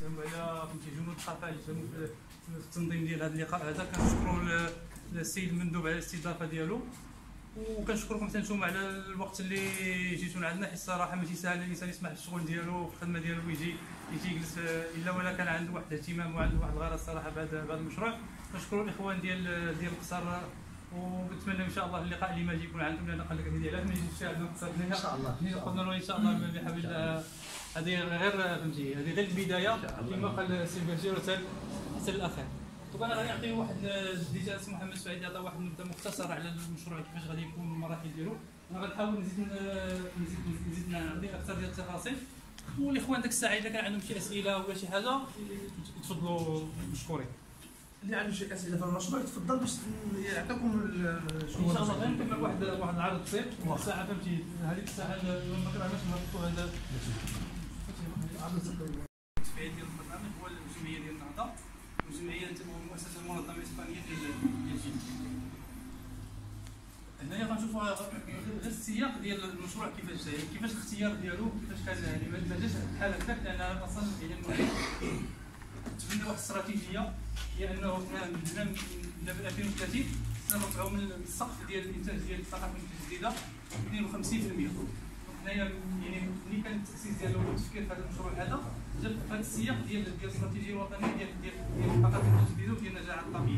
على فهمتي جنود الخفاء اللي في التنظيم ديال هذا اللقاء هذا. كنشكروا السيد المندوب على الاستضافه ديالو، وكنشكركم حتى نتوما على الوقت اللي جيتونا عندنا، حيت الصراحه ماشي ساهل الانسان يسمح بالشغل ديالو في الخدمه ديالو ويجي يجلس الا ولا كان عنده واحد الاهتمام وعنده واحد الغرض الصراحه بهذا المشروع. كنشكروا الاخوان ديال القصر، ونتمنى ان شاء الله اللقاء اللي ما يجي يكون عندهم، لان قال لك هذه علاش ما يجيش الشاهد القصر ان شاء الله. قلنا ان شاء الله بحول الله. هذه غير فهمتي، هذه غير البدايه كما قال السي بشير حتى الاخر. طبعا انا غادي نعطي واحد ديجا السي محمد سعيد يعطي واحد النبذه مختصره على المشروع كيفاش غادي يكون المراحل ديالو. انا غنحاول نزيد نعطي اكثر ديال التفاصيل، والاخوان ديك الساعه اذا كان عندهم شي اسئله ولا شي حاجه تفضلوا مشكورين. اللي عنده شي اسئله في المشروع يتفضل باش يعطيكم شنو ان شاء الله. غنكمل واحد العرض بسيط الساعه فهمتي، هذيك الساعه ما كرهناش نهبطوا هذا العرض التفعيل ديال البرنامج. هو الجمعيه ديال النهضه، الجمعيه المؤسسه المنظمه الاسبانيه ديال الجيل. هنايا غنشوفوا غير السياق ديال المشروع كيفاش جاي، كيفاش الاختيار ديالو، كيفاش كان يعني ما جاش بحال هكاك، لان اصلا يعني تبنى واحد الاستراتيجيه هي انه حنا من 2030 سنرفعوا من السقف ديال الانتاج ديال الطاقات المتجدده 52%. حنايا يعني ملي كان التاسيس ديالو والتفكير في هذا المشروع هذا جا في هذا السياق ديال الاستراتيجيه الوطنيه ديال الطاقات المتجدده وديال النجاعه الطبيعيه.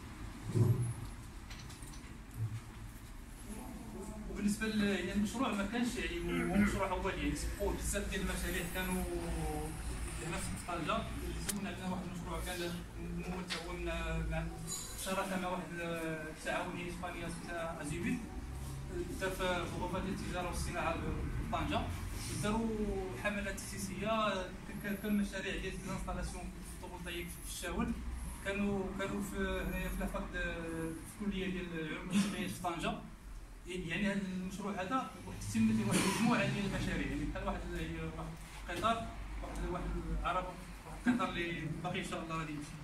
وبالنسبه للمشروع ما كانش يعني هو مشروع اول، يعني سبقوه بزاف ديال المشاريع كانوا هنا في طنجه. زوجنا عندنا واحد المشروع كان ممول هو مع شراكه مع واحد التعاونيه اسبانيه سميتها ازيبيت، دار في غرفه ديال التجاره والصناعه في طنجه. داروا حملات تاسيسيه، كان مشاريع ديال الانستالاسيون فوتوفولتايك في الشاول، كانوا في هنايا في لافاك في الكليه ديال العلوم التقنيه في طنجه. يعني هذا المشروع هذا تمت واحد المجموعه ديال المشاريع، يعني بحال واحد القطار، واحد العرب، واحد القطار اللي باقي ان شاء الله غادي يمشي.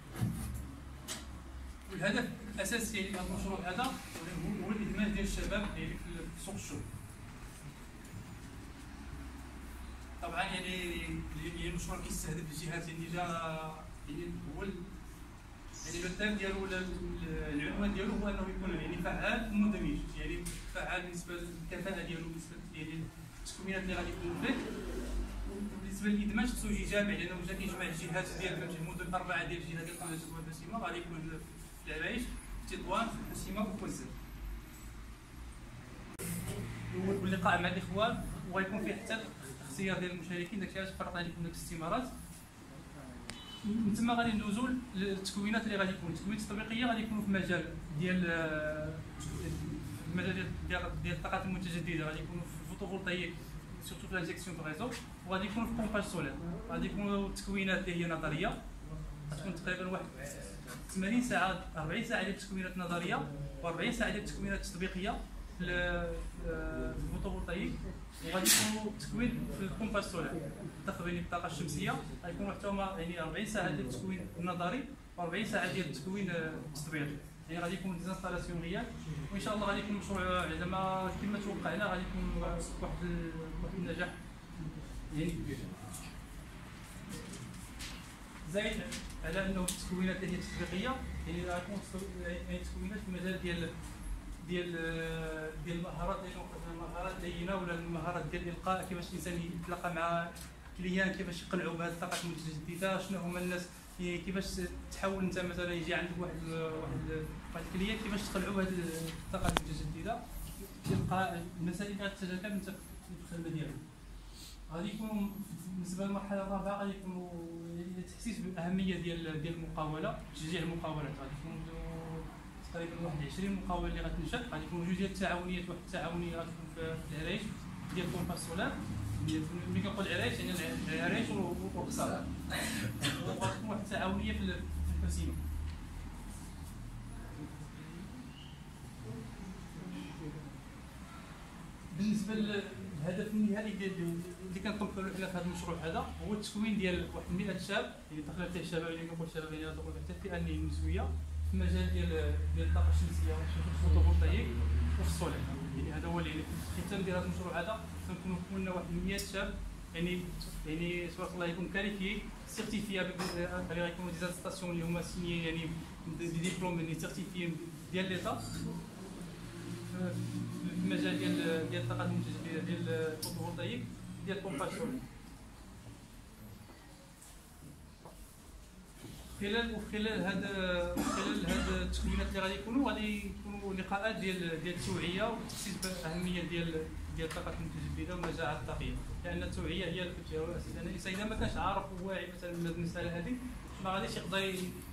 والهدف الاساسي يعني هذا المشروع هذا هو الادماج ديال الشباب يعني في سوق الشغل. طبعا يعني المشروع كيستهدف الجهات اللي جا يعني هو يعني الهدف ديالو ولا العنوان ديالو هو انه يكون يعني فعال ومندمج، يعني فعال بالنسبه للكفاءه ديالو، بالنسبه يعني التكوينات اللي غادي يكون فيه. وبالنسبه للادماج خصو يجي جامع، لانه جا كيجمع الجهات ديال فهمتي المدن اربعه ديال الجهات ديال طنجه والبسيمه، غادي يكون في العرايش، في تطوان، في البسيمه وفي كوزر. واللقاء مع الاخوان وغيكون فيه حتى الاختيار ديال المشاركين، داكشي علاش فرضنا عليكم ديك الاستمارات. من ثم غادي ندوزو للتكوينات اللي غادي يكون التكوينات التطبيقيه غادي يكونوا في مجال ديال الطاقات المتجدده، غادي يكونوا في الفوتوفولتايك سورتو في لانجيكسيون في الريزو، وغادي يكونوا في البومباج سولير. غادي يكونوا التكوينات اللي هي نظريه، غتكون تقريبا واحد 80 ساعه 40 ساعه ديال التكوينات نظريه و40 ساعه ديال التكوينات التطبيقيه في الفوتوفولتايك، وغادي يكونوا تكوين في البومباج سولير تخزين الطاقه الشمسيه. غيكونوا حتى هما يعني 40 ساعه ديال التكوين النظري و40 ساعه ديال التكوين التطبيقي، يعني غادي يكون ديزانستالاسيون ريال. وان شاء الله غادي يكون مشروع زعما كما توقعنا، غادي يكون واحد النجاح يعني كبير. زائد على انه التكوينات اللي هي التطبيقيه يعني غتكون تكوينات في المجال ديال المهارات، المهارات اللينه ولا المهارات ديال الالقاء، كيفاش الانسان يتلاقى مع كليان، كيفاش يقنعوا بهذه الطاقات المتجدده، شنو هما الناس، كيفاش تحاول انت مثلا يجي عندك واحد الكليان، كيفاش تقنعوا بهذه الطاقات المتجدده، الالقاء، المسائل اللي غتتجاذب انت في الخدمه ديالك. غادي يكونوا بالنسبه للمرحله الرابعه غادي يكونوا التحسيس بالاهميه ديال المقاوله، تشجيع المقاولات. غادي يكونوا تقريبا واحد 20 مقاوله اللي غتنشا، غادي يكونوا جوج ديال التعاونيات، واحد التعاونيه غتكون في العرايش ديال بومباج سولار، ملي كنقول العرايش يعني العرايش والقصر، وغتكون واحد التعاونيه في البسيمه. بالنسبه للهدف النهائي اللي كنطمحوا حنا في هذا المشروع هذا هو التكوين ديال واحد 100 شاب، اللي دخل فيه الشباب، اللي كنقول شباب يعني دخل حتى الفئه النسويه في المجال ديال الطاقه الشمسيه والفوتوفولتايك وفي السولير. يعني هذا هو اللي في الختام ديال هذا المشروع هذا كنكونوا كنا واحد 100 شاب يعني تبارك الله يكون كاليفيي سيرتيفيا يكونوا دي زاتستاسيون اللي هما سيني يعني دي ديبلوم اللي سيرتيفيي ديال ليتا في المجال ديال الطاقه المتجدده ديال الفوتوفولتايك ديال البومباج سولي. خلال هاد التكوينات اللي غادي يكونوا لقاءات ديال التوعيه وتخصيص باهميه ديال الطاقه المتجدده والنجاعه الطاقيه، لان التوعيه هي الاساس. يعني الانسان اذا ما كانش عارف وواعي مثلا بالمساله هذه ما غاديش يقدر